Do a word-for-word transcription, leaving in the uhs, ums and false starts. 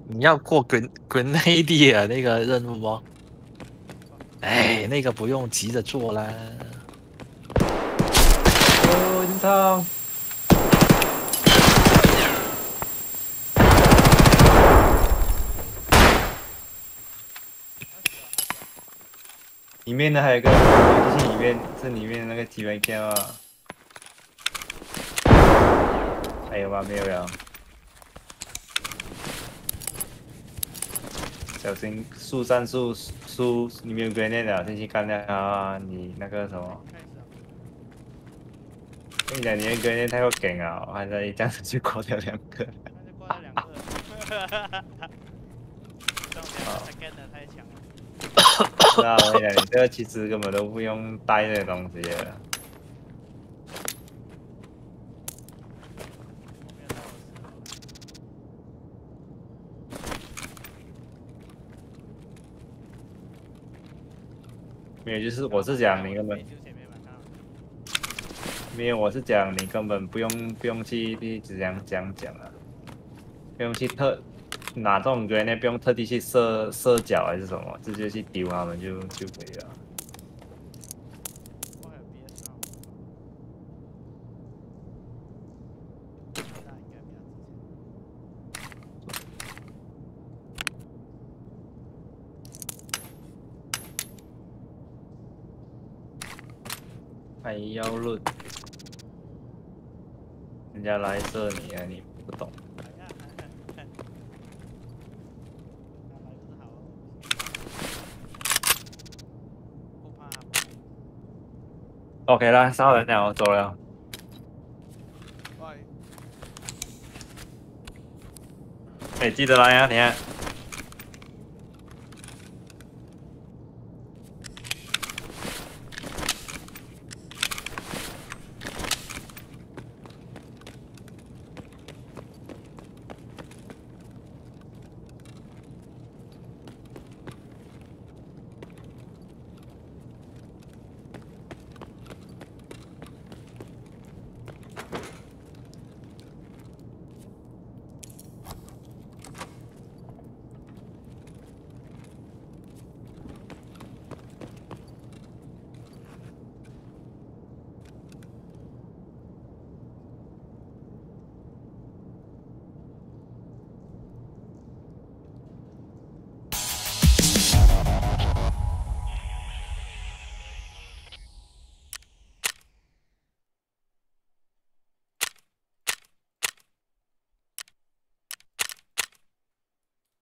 你要过 Gren Grenade 啊那个任务吗？哎，那个不用急着做啦。 哦，真操！里面的还有一个游戏里面，这里面那个 T V Cam 啊，还有吗？没有了。小心树上树树里面有 grenade 了，先去干掉它啊！你那个什么，跟你讲，你的 grenade 太过梗啊，我还在这样子就挂掉两个。 那就挂了两个。这种两个 second 的太强了。 是啊，我跟你讲，你这个其实根本都不用带这些东西的。没有，就是我是讲你根本没有，我是讲你根本不用不用去去这样这样讲啊，不用去特拿这种 grenade，不用特地去射射脚还是什么，直接去丢他们就就可以了。还要论，人家来射你啊，你不懂。OK 啦，杀人了，我走了。哎，记得来啊，你看。